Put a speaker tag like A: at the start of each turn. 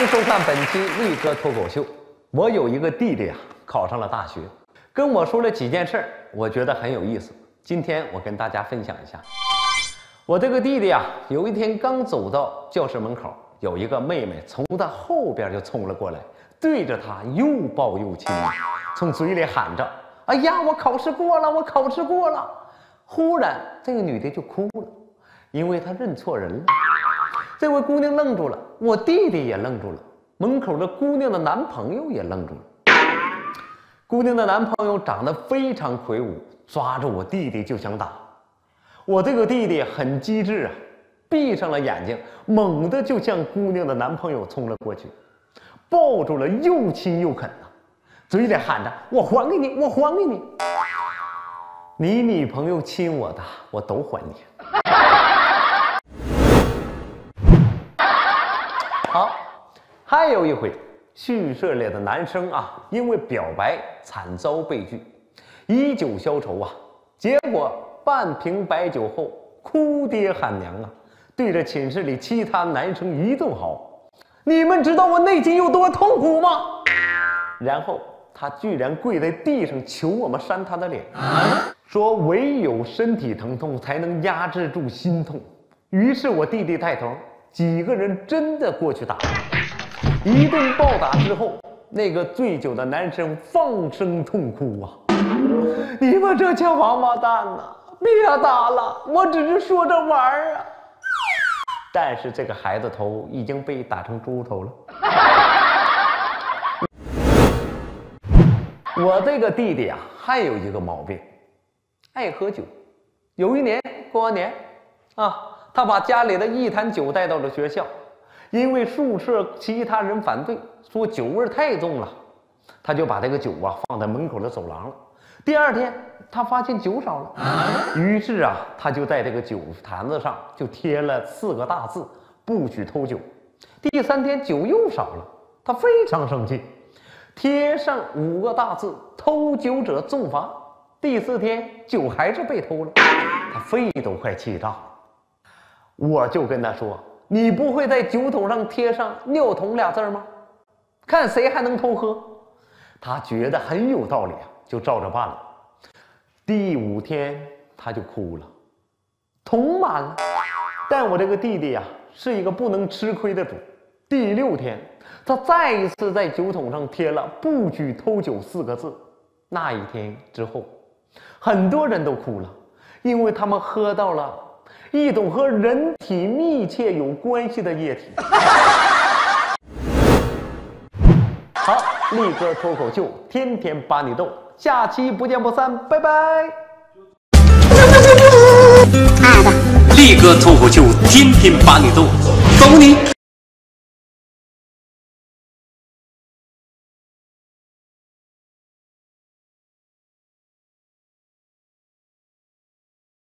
A: 迎收看本期力哥脱口秀。我有一个弟弟啊，考上了大学，跟我说了几件事儿，我觉得很有意思。今天我跟大家分享一下。我这个弟弟啊，有一天刚走到教室门口，有一个妹妹从他后边就冲了过来，对着他又抱又亲，从嘴里喊着：“哎呀，我考试过了，我考试过了！”忽然，这个女的就哭了，因为她认错人了。这位姑娘愣住了，我弟弟也愣住了，门口的姑娘的男朋友也愣住了。姑娘的男朋友长得非常魁梧，抓住我弟弟就想打。我这个弟弟很机智啊，闭上了眼睛，猛地就向姑娘的男朋友冲了过去，抱住了又亲又啃啊，嘴里喊着：“我还给你，我还给你！你女朋友亲我的，我都还你。”好，还有一回，宿舍里的男生啊，因为表白惨遭被拒，以酒消愁啊，结果半瓶白酒后哭爹喊娘啊，对着寝室里其他男生一顿嚎：“你们知道我内心有多痛苦吗？”然后他居然跪在地上求我们扇他的脸，说唯有身体疼痛才能压制住心痛。于是我弟弟带头，几个人真的过去打，一顿暴打之后，那个醉酒的男生放声痛哭啊！你们这群王八蛋呐，别打了，我只是说着玩儿啊！但是这个孩子头已经被打成猪头了。我这个弟弟啊，还有一个毛病，爱喝酒。有一年过完年啊，他把家里的一坛酒带到了学校，因为宿舍其他人反对，说酒味太重了，他就把这个酒啊放在门口的走廊了。第二天，他发现酒少了，于是啊，他就在这个酒坛子上就贴了4个大字：不许偷酒。第3天酒又少了，他非常生气，贴上5个大字：偷酒者重罚。第4天酒还是被偷了，他肺都快气炸了。我就跟他说：“你不会在酒桶上贴上尿桶2字吗？看谁还能偷喝。”他觉得很有道理啊，就照着办了。第5天他就哭了，桶满了。但我这个弟弟啊，是一个不能吃亏的主。第6天，他再一次在酒桶上贴了“不许偷酒”4个字。那一天之后，很多人都哭了，因为他们喝到了一种和人体密切有关系的液体。好，力哥脱口秀，天天把你逗，下期不见不散，拜拜。
B: 力哥脱口秀，天天把你逗，走你！